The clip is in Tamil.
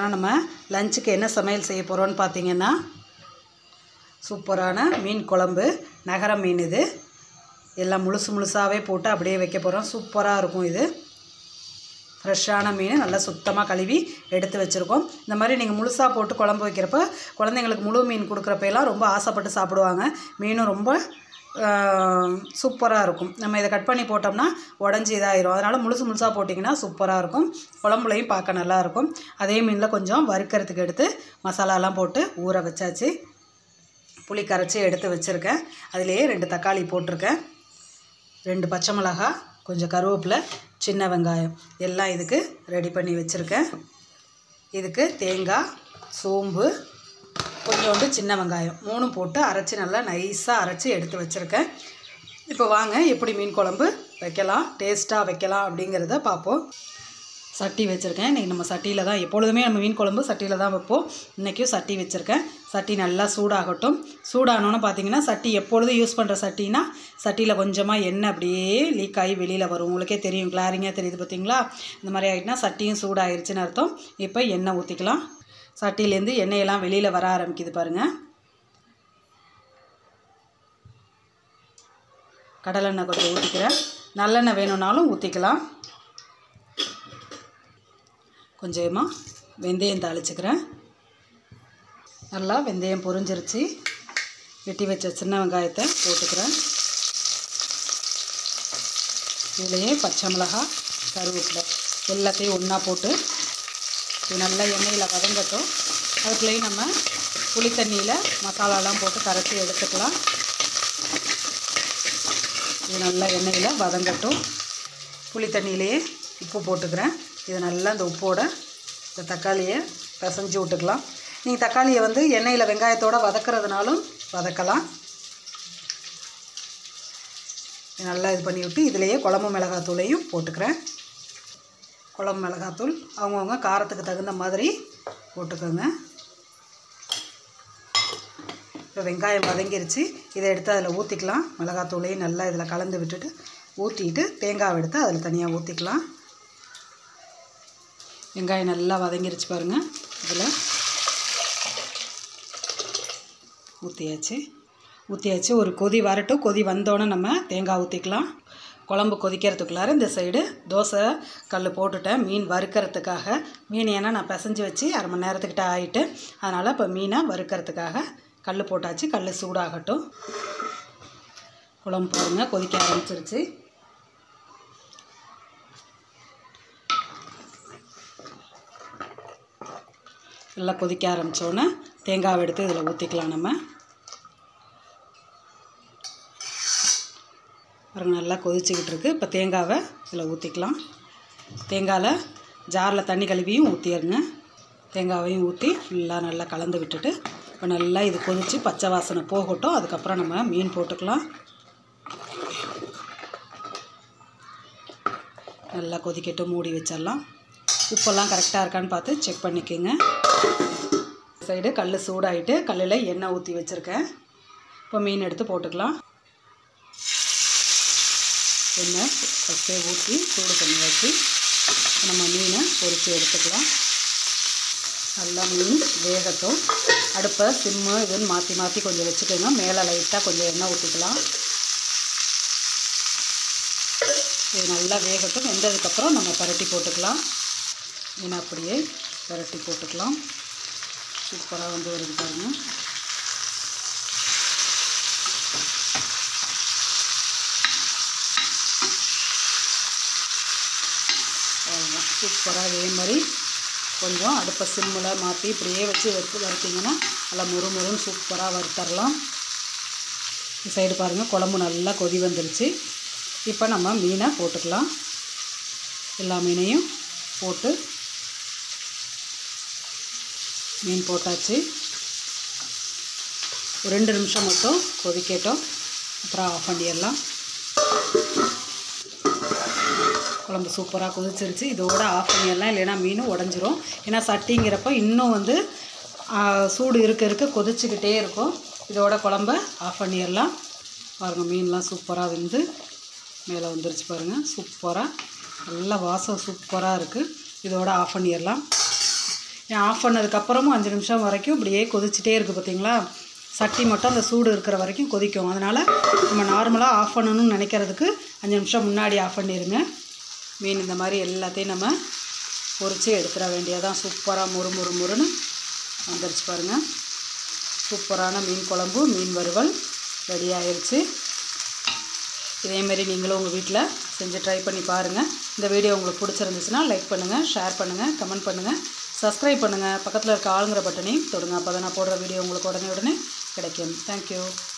சூப்பரான நம்ம லஞ்சுக்கு என்ன சமையல் செய்ய போகிறோன்னு பார்த்தீங்கன்னா, சூப்பரான மீன் குழம்பு. நகர மீன் இது. எல்லாம் முழுசாகவே போட்டு அப்படியே வைக்க போகிறோம். சூப்பராக இருக்கும் இது. ஃப்ரெஷ்ஷான மீன் நல்லா சுத்தமாக கழுவி எடுத்து வச்சுருக்கோம். இந்த மாதிரி நீங்கள் முழுசாக போட்டு குழம்பு வைக்கிறப்ப குழந்தைங்களுக்கு முழு மீன் கொடுக்குறப்பெல்லாம் ரொம்ப ஆசைப்பட்டு சாப்பிடுவாங்க. மீனும் ரொம்ப சூப்பராக இருக்கும். நம்ம இதை கட் பண்ணி போட்டோம்னா உடஞ்சி இதாகிடும். அதனால் முழுசாக போட்டிங்கன்னா சூப்பராக இருக்கும். குழம்புலையும் பார்க்க நல்லாயிருக்கும். அதே மீனில் கொஞ்சம் வறுக்கிறதுக்கு எடுத்து மசாலாலாம் போட்டு ஊற வச்சாச்சு. புளி கரைச்சி எடுத்து வச்சுருக்கேன். அதிலேயே 2 தக்காளி போட்டிருக்கேன், 2 பச்சை மிளகாய், கொஞ்சம் கருவேப்பிலை, சின்ன வெங்காயம் எல்லாம் இதுக்கு ரெடி பண்ணி வச்சுருக்கேன். இதுக்கு தேங்காய், சோம்பு, கொஞ்சோண்டு சின்ன வெங்காயம் 3 போட்டு அரைச்சி நல்லா நைஸாக அரைச்சி எடுத்து வச்சுருக்கேன். இப்போ வாங்க எப்படி மீன் குழம்பு வைக்கலாம், டேஸ்ட்டாக வைக்கலாம் அப்படிங்கிறத பார்ப்போம். சட்டி வச்சுருக்கேன். இன்றைக்கி நம்ம சட்டியில் தான், எப்பொழுதுமே நம்ம மீன் குழம்பு சட்டியில் தான் வைப்போம். இன்றைக்கும் சட்டி வச்சுருக்கேன். சட்டி நல்லா சூடாகட்டும். சூடானோன்னு பார்த்தீங்கன்னா, சட்டி எப்பொழுதும் யூஸ் பண்ணுற சட்டினா சட்டியில் கொஞ்சமாக எண்ணெய் அப்படியே லீக் ஆகி வெளியில் வரும். உங்களுக்கே தெரியும், கிளாரிங்காக தெரியுது பார்த்தீங்களா? இந்த மாதிரி ஆகிட்டுனா சட்டியும் சூடாகிருச்சுன்னு அர்த்தம். இப்போ எண்ணெய் ஊற்றிக்கலாம். சட்டியிலேருந்து எண்ணெயெல்லாம் வெளியில் வர ஆரம்பிக்குது பாருங்கள். கடலெண்ணெய் கொஞ்சம் ஊற்றிக்கிறேன். நல்லெண்ணெய் வேணும்னாலும் ஊற்றிக்கலாம். கொஞ்சமாக வெந்தயம் தாளிச்சுக்கிறேன். நல்லா வெந்தயம் பொரிஞ்சிருச்சு. வெட்டி வச்ச சின்ன வெங்காயத்தை போட்டுக்கிறேன். இதுலேயே பச்சை மிளகாய், கருவேப்பிலை எல்லாத்தையும் ஒன்றா போட்டு இது நல்லா எண்ணெயில் வதங்கட்டும். அதுக்குள்ளேயும் நம்ம புளி தண்ணியில் மசாலாலாம் போட்டு கரைச்சி எடுத்துக்கலாம். இது நல்லா எண்ணெயில் வதங்கட்டும். புளி தண்ணியிலேயே உப்பு போட்டுக்கிறேன். இது நல்லா இந்த உப்போட இந்த தக்காளியை பிசைஞ்சு விட்டுக்கலாம். நீங்கள் தக்காளியை வந்து எண்ணெயில் வெங்காயத்தோடு வதக்கிறதுனாலும் வதக்கலாம். நல்லா இது பண்ணி விட்டு இதிலேயே குழம்பு மிளகாத்தூளையும் போட்டுக்கிறேன். குழம்பு மிளகாத்தூள் அவங்கவுங்க காரத்துக்கு தகுந்த மாதிரி போட்டுக்கோங்க. இப்போ வெங்காயம் வதங்கிருச்சு. இதை எடுத்து அதில் ஊற்றிக்கலாம். மிளகாத்தூளையும் நல்லா இதில் கலந்து விட்டுட்டு ஊற்றிட்டு தேங்காய் எடுத்து அதில் தனியாக ஊற்றிக்கலாம். வெங்காயம் நல்லா வதங்கிருச்சு பாருங்கள். இதில் ஊற்றியாச்சு. ஒரு கொதி வரட்டும். கொதி வந்தோடனே நம்ம தேங்காய் ஊற்றிக்கலாம். குழம்பு கொதிக்கிறதுக்குள்ளார இந்த சைடு தோசை கல் போட்டுட்டேன் மீன் வறுக்கிறதுக்காக. மீன் ஏன்னா நான் பிசைஞ்சு வச்சு 1/2 மணி நேரத்துக்கிட்ட ஆகிட்டு, அதனால் இப்போ மீனை வறுக்கிறதுக்காக கல் போட்டாச்சு. கல் சூடாகட்டும். குழம்பு பாருங்கள் கொதிக்க ஆரம்பிச்சிருச்சு. எல்லாம் கொதிக்க ஆரம்பித்தோன்னே தேங்காவை எடுத்து இதில் ஊற்றிக்கலாம். நம்ம பாருங்க நல்லா கொதிச்சுக்கிட்டு இருக்குது. இப்போ தேங்காவை இதில் ஊற்றிக்கலாம். தேங்காயில் ஜாரில் தண்ணி கழுவியும் ஊற்றிடுங்க. தேங்காவையும் ஊற்றி ஃபுல்லாக நல்லா கலந்து விட்டுட்டு இப்போ நல்லா இது கொதித்து பச்சை வாசனை போகட்டும். அதுக்கப்புறம் நம்ம மீன் போட்டுக்கலாம். நல்லா கொதிக்கட்டு, மூடி வச்சிடலாம். உப்பெல்லாம் கரெக்டாக இருக்கான்னு பார்த்து செக் பண்ணிக்கோங்க. சைடு கல் சூடாகிட்டு கல்லில் எண்ணெய் ஊற்றி வச்சுருக்கேன். இப்போ மீன் எடுத்து போட்டுக்கலாம். எண்ணெய் ஃபஸ்ட்டே ஊற்றி சூடு பண்ணி வச்சு நம்ம மீனை பொரித்து எடுத்துக்கலாம். நல்லா மீன் வேகட்டும். அடுப்பை சிம்மு இதுன்னு மாற்றி கொஞ்சம் வச்சுக்கோங்க. மேலே லைட்டாக கொஞ்சம் எண்ணெய் ஊற்றிக்கலாம். இது நல்லா வேகட்டும். வெந்ததுக்கப்புறம் நம்ம பரட்டி போட்டுக்கலாம். மீனை அப்படியே பரட்டி போட்டுக்கலாம். சூப்பராக வந்து வருது பாருங்கள். சூப்பராக இதே மாதிரி கொஞ்சம் அடுப்பை சிம்மில் மாற்றி இப்படியே வச்சு வறுத்திங்கன்னா நல்லா முறுமுறுன்னு சூப்பராக வறுத்தரலாம். இந்த சைடு பாருங்கள் குழம்பு நல்லா கொதி வந்துருச்சு. இப்போ நம்ம மீனை போட்டுக்கலாம். எல்லா மீனையும் போட்டு மீன் போட்டாச்சு. ஒரு 2 நிமிஷம் மட்டும் கொதிக்கட்டும். அப்புறம் ஆஃப் பண்ணிடலாம். குழம்பு சூப்பராக கொதிச்சிருச்சு. இதோட ஆஃப் பண்ணிடலாம், இல்லைன்னா மீனும் உடஞ்சிரும். ஏன்னா சட்டிங்கிறப்ப இன்னும் வந்து சூடு இருக்க கொதிச்சுக்கிட்டே இருக்கும். இதோட குழம்ப ஆஃப் பண்ணிடலாம். பாருங்கள் மீன்லாம் சூப்பராக வெந்து மேலே வந்துருச்சு பாருங்கள். சூப்பராக நல்லா வாசம் சூப்பராக இருக்குது. இதோட ஆஃப் பண்ணிடலாம். ஆஃப் பண்ணதுக்கப்புறமும் 5 நிமிஷம் வரைக்கும் இப்படியே கொதிச்சிட்டே இருக்குது பார்த்தீங்களா. சட்டி மட்டும் அந்த சூடு இருக்கிற வரைக்கும் கொதிக்கும். அதனால் நம்ம நார்மலாக ஆஃப் பண்ணணும்னு நினைக்கிறதுக்கு 5 நிமிஷம் முன்னாடி ஆஃப் பண்ணிடுங்க. மீன் இந்த மாதிரி எல்லாத்தையும் நம்ம பொரித்து எடுத்துட வேண்டியதான். சூப்பராக முறுமுறுன்னு வந்துருச்சு பாருங்கள். சூப்பரான மீன் குழம்பு, மீன் வறுவல் ரெடி ஆயிடுச்சு. இதேமாரி நீங்களும் உங்கள் வீட்டில் செஞ்சு ட்ரை பண்ணி பாருங்கள். இந்த வீடியோ உங்களுக்கு பிடிச்சிருந்துச்சுன்னா லைக் பண்ணுங்கள், ஷேர் பண்ணுங்கள், கமெண்ட் பண்ணுங்கள், சப்ஸ்கிரைப் பண்ணுங்கள். பக்கத்தில் இருக்க ஆளுங்கிற பட்டனையும் தொடுங்க. அப்போ தான் நான் போடுற வீடியோ உங்களுக்கு உடனே கிடைக்கும். தேங்க்யூ.